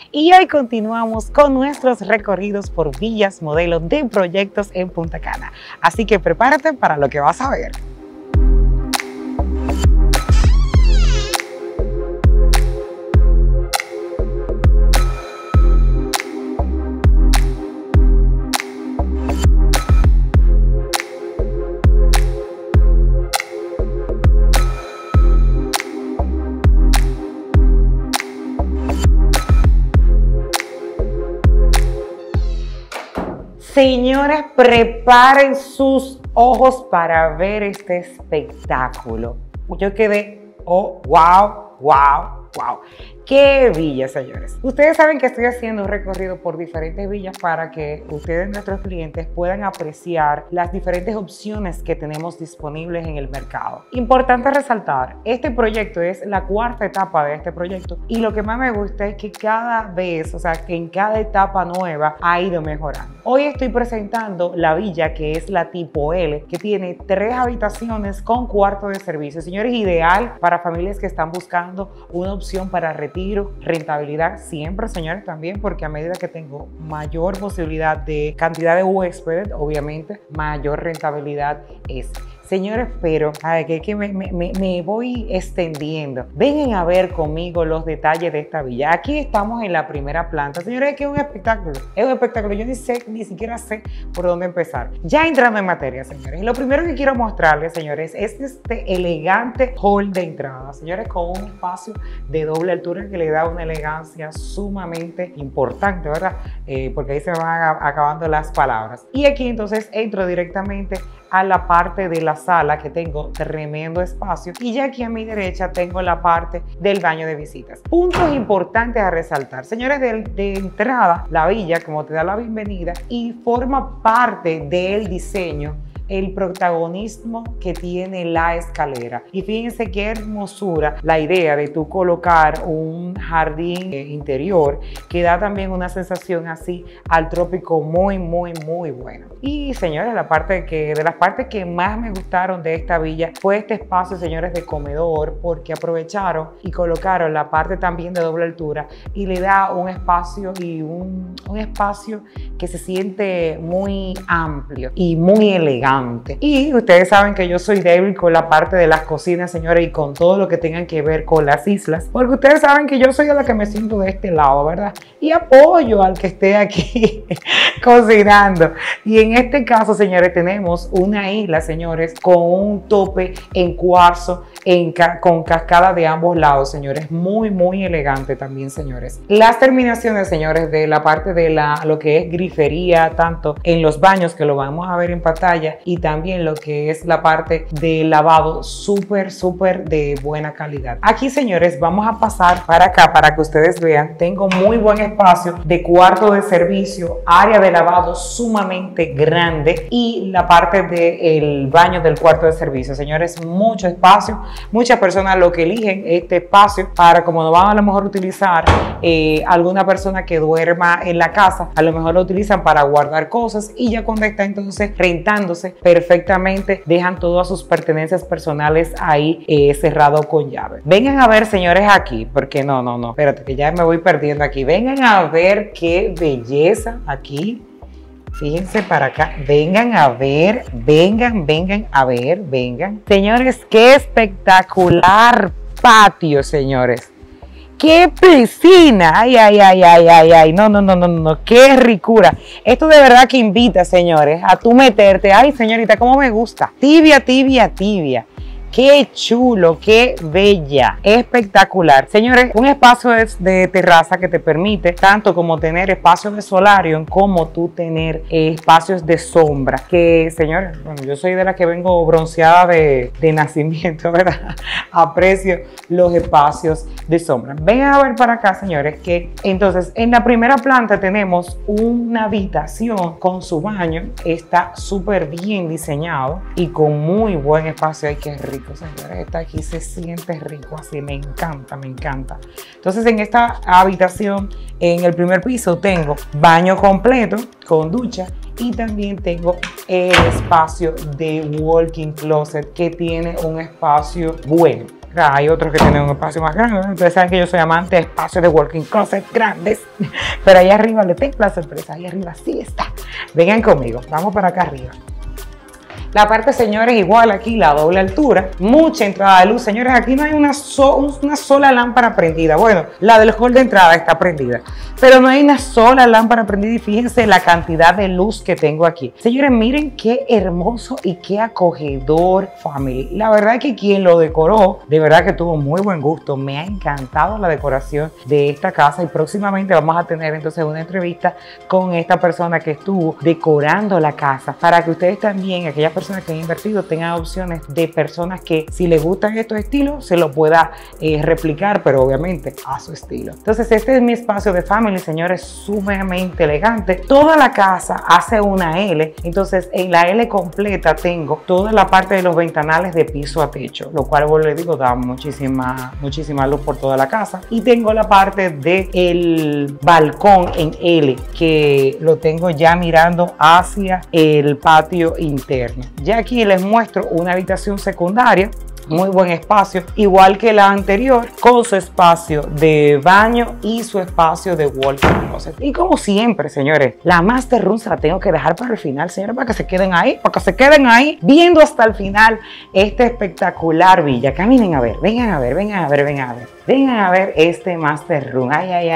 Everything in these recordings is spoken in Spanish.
y hoy continuamos con nuestros recorridos por villas modelo de proyectos en Punta Cana. Así que prepárate para lo que vas a ver. Señores, preparen sus ojos para ver este espectáculo. Yo quedé, oh, wow, wow, wow. ¡Qué villa, señores! Ustedes saben que estoy haciendo un recorrido por diferentes villas para que ustedes, nuestros clientes, puedan apreciar las diferentes opciones que tenemos disponibles en el mercado. Importante resaltar, este proyecto es la cuarta etapa de este proyecto y lo que más me gusta es que cada vez, o sea, que en cada etapa nueva ha ido mejorando. Hoy estoy presentando la villa que es la tipo L, que tiene 3 habitaciones con cuarto de servicio. Señores, ideal para familias que están buscando una opción para retiro, rentabilidad siempre, señores, también, porque a medida que tengo mayor posibilidad de cantidad de huéspedes, obviamente mayor rentabilidad es. Señores, pero que me voy extendiendo. Vengan a ver conmigo los detalles de esta villa. Aquí estamos en la primera planta. Señores, es que es un espectáculo. Es un espectáculo. Yo ni siquiera sé por dónde empezar. Ya entrando en materia, señores. Lo primero que quiero mostrarles, señores, es este elegante hall de entrada. Señores, con un espacio de doble altura que le da una elegancia sumamente importante, ¿verdad? Porque ahí se me van acabando las palabras. Y aquí entonces entro directamente a la parte de la sala, que tengo tremendo espacio, y ya aquí a mi derecha tengo la parte del baño de visitas. Puntos importantes a resaltar, señores, de entrada, la villa, como te da la bienvenida, y forma parte del diseño el protagonismo que tiene la escalera. Y fíjense qué hermosura la idea de tú colocar un jardín interior que da también una sensación así al trópico muy buena. Y señores, de las partes que más me gustaron de esta villa fue este espacio, señores, de comedor, porque aprovecharon y colocaron la parte también de doble altura y le da un espacio y un espacio que se siente muy amplio y muy elegante. Y ustedes saben que yo soy débil con la parte de las cocinas, señores, y con todo lo que tengan que ver con las islas, porque ustedes saben que yo soy de la que me siento de este lado, ¿verdad? Y apoyo al que esté aquí cocinando. Y en este caso, señores, tenemos una isla, señores, con un tope en cuarzo, con cascada de ambos lados, señores, muy elegante también, señores. Las terminaciones, señores, de la parte de lo que es grifería, tanto en los baños, que lo vamos a ver en pantalla, y también lo que es la parte de lavado, súper de buena calidad. Aquí, señores, vamos a pasar para acá para que ustedes vean. Tengo muy buen espacio de cuarto de servicio, área de lavado sumamente grande y la parte del baño del cuarto de servicio. Señores, mucho espacio. Muchas personas lo que eligen este espacio para, como no van a lo mejor utilizar alguna persona que duerma en la casa, a lo mejor lo utilizan para guardar cosas, y ya cuando está entonces rentándose perfectamente, dejan todas sus pertenencias personales ahí cerrado con llave. Vengan a ver, señores, aquí, porque no, espérate, que ya me voy perdiendo aquí. Vengan a ver qué belleza aquí. Fíjense para acá, vengan a ver, vengan a ver. Señores, qué espectacular patio, señores. ¡Qué piscina! ¡Ay! No, qué ricura. Esto de verdad que invita, señores, a tú meterte. ¡Ay, señorita, cómo me gusta! Tibia. ¡Qué chulo! ¡Qué bella! Espectacular. Señores, un espacio de terraza que te permite tanto como tener espacios de solarium como tú tener espacios de sombra. Que, señores, bueno, yo soy de las que vengo bronceada de nacimiento, ¿verdad? Aprecio los espacios de sombra. Vengan a ver para acá, señores, que entonces en la primera planta tenemos una habitación con su baño. Está súper bien diseñado y con muy buen espacio. Ay, qué rico. Señores, esta aquí se siente rico, así me encanta. Entonces, en esta habitación, en el primer piso, tengo baño completo con ducha y también tengo el espacio de walk-in closet, que tiene un espacio bueno. Hay otros que tienen un espacio más grande, ¿no? Ustedes saben que yo soy amante de espacios de walk-in closet grandes, pero ahí arriba le tengo la sorpresa, ahí arriba sí está. Vengan conmigo, vamos para acá arriba. La parte, señores, igual aquí, la doble altura, mucha entrada de luz. Señores, aquí no hay una sola lámpara prendida. Bueno, la del hall de entrada está prendida, pero no hay una sola lámpara prendida y fíjense la cantidad de luz que tengo aquí. Señores, miren qué hermoso y qué acogedor family. La verdad es que quien lo decoró, de verdad que tuvo muy buen gusto. Me ha encantado la decoración de esta casa y próximamente vamos a tener entonces una entrevista con esta persona que estuvo decorando la casa para que ustedes también, aquellas personas que han invertido, tengan opciones de personas que si les gustan estos estilos se lo pueda replicar, pero obviamente a su estilo. Entonces este es mi espacio de family, señores, sumamente elegante. Toda la casa hace una L, entonces en la L completa tengo toda la parte de los ventanales de piso a techo, lo cual, bueno, les digo, da muchísima luz por toda la casa. Y tengo la parte del balcón en L, que lo tengo ya mirando hacia el patio interno. Ya aquí les muestro una habitación secundaria, muy buen espacio, igual que la anterior, con su espacio de baño y su espacio de walk-in closet. Y como siempre, señores, la master room se la tengo que dejar para el final, señores, para que se queden ahí, viendo hasta el final esta espectacular villa. Caminen a ver, vengan a ver este master room.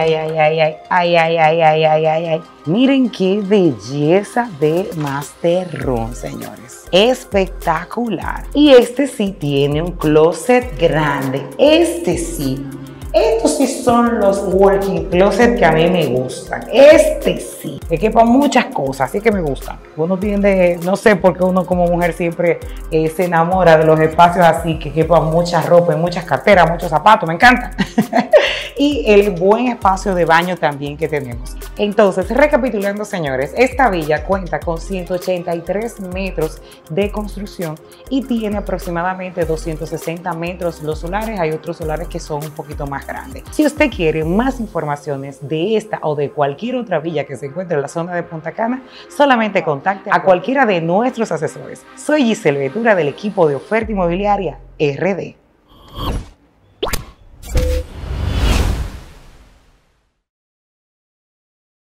Ay. Miren qué belleza de master room, señores. Espectacular. Y este sí tiene un closet grande. Este sí. Estos sí son los walk-in closet que a mí me gustan. Este sí. Que quepan muchas cosas, así que me gustan. Uno tiende, no sé por qué uno como mujer siempre se enamora de los espacios así, que quepan mucha ropa, muchas carteras, muchos zapatos. Me encanta. Y el buen espacio de baño también que tenemos. Entonces, recapitulando, señores, esta villa cuenta con 183 metros de construcción y tiene aproximadamente 260 metros los solares. Hay otros solares que son un poquito más grandes. Si usted quiere más informaciones de esta o de cualquier otra villa que se encuentre en la zona de Punta Cana, solamente contacte a cualquiera de nuestros asesores. Soy Giselle Ventura del equipo de Oferta Inmobiliaria RD.